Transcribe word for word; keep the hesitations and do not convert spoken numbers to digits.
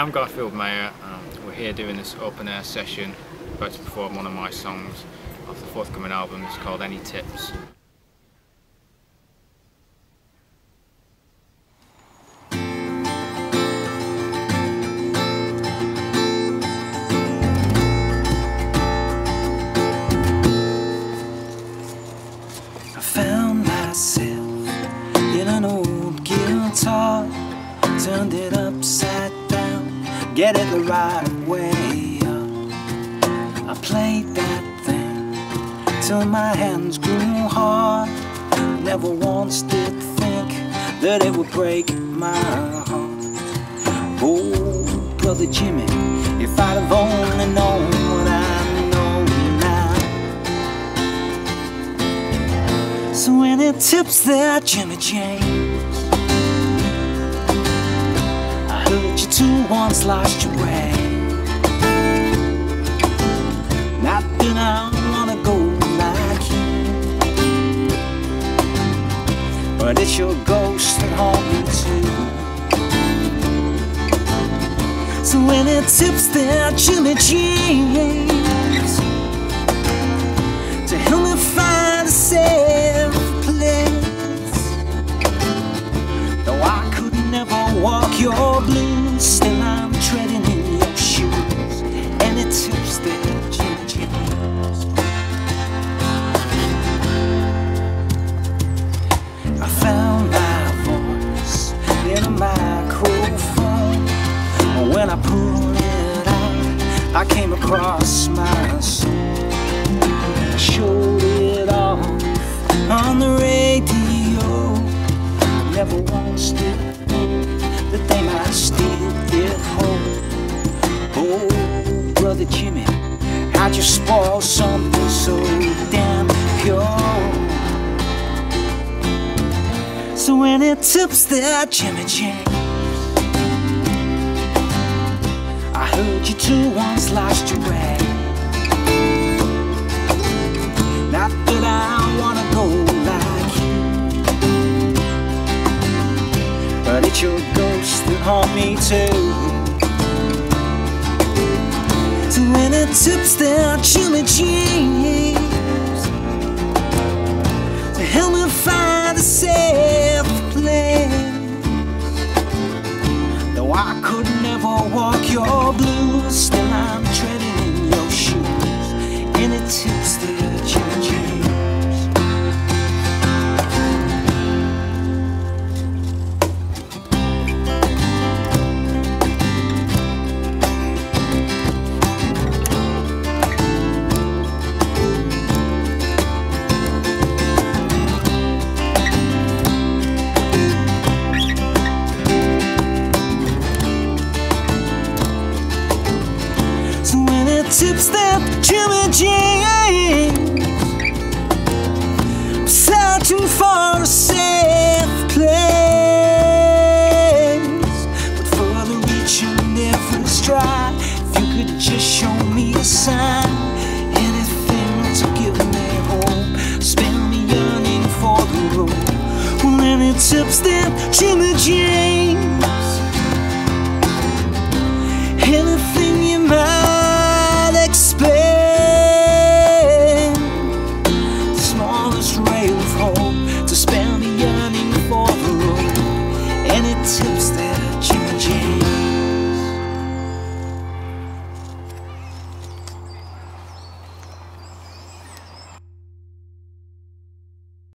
I'm Garfield Mayer. Um, we're here doing this open air session, about to perform one of my songs off the forthcoming album. It's called Any Tips. I found myself in an old guitar, turned it upside down, get it the right way up. I played that thing till my hands grew hard. Never once did think that it would break my heart. Oh, brother Jimmy, if I'd have only known what I know now. So any tips there, Jimmy James? I heard you two once lost your way. Not that I wanna go like you, but it's your ghost that haunt me too. So any tips there, Jimmy James, to help me find a safe place? Though I could never walk your blues, still I'm treading in your shoes. Any tips there, Jimmy James? I found my voice in a microphone. When I pulled it out, I came across my soul. I showed it off on the radio. Never once did think that they might steal it home. Oh, brother Jimmy, how'd you spoil something so damn pure? So any tips there, Jimmy James? I heard you two once lost your way. Not that I wanna go like you, but it's your ghost that haunt me too. So any tips there, Jimmy James, to help me find a safe place? Though I could never walk your blues, still I'm treading in your shoes. Any tips there, Jimmy James? Tips there, Jimmy James, searching for a safe place, but further reaching every stride. If you could just show me a sign, anything to give me hope, spare me yearning for the road. Well, any tips there, Jimmy James? Anything you might explain, the smallest ray of hope to spare me yearning for the road. Any tips that